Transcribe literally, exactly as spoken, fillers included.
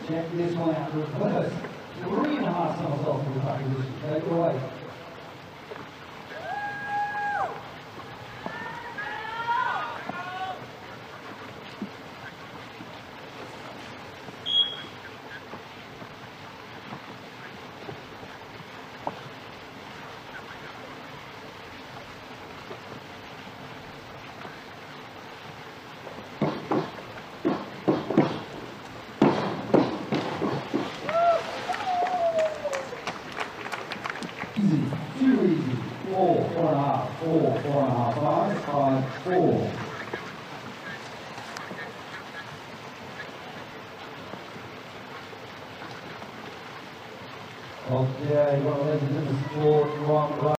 Check this one out real quick. Three and a half somersaults for the back position. Take it away. Easy, too easy. Four, four and a half, four, four and a half, five, five, four. Okay, well, ladies and gentlemen, four, one, right.